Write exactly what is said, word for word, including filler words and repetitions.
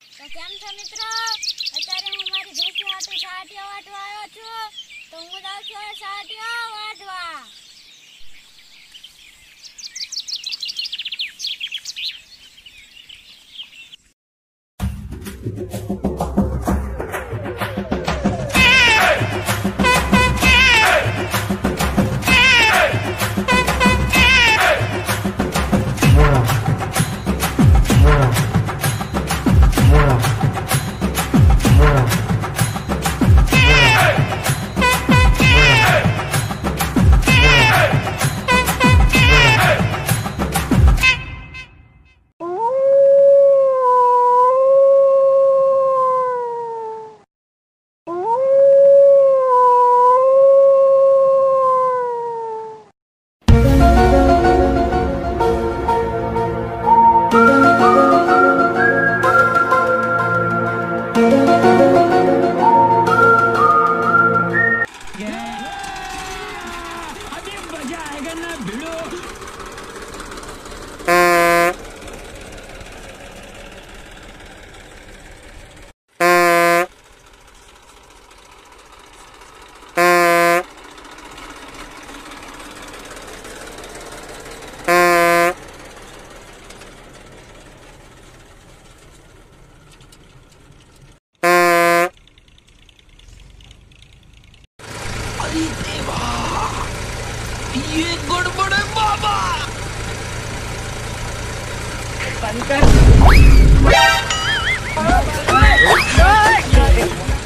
तो केम छो मित्रो? अत्यारे हूँ मारी भैंसी हाटू सहाटियो वाढवा आयो छू। तो हूँ जाऊं छू सहाटियो वाढवा। ये गड़बड़ है बाबा। बंद कर।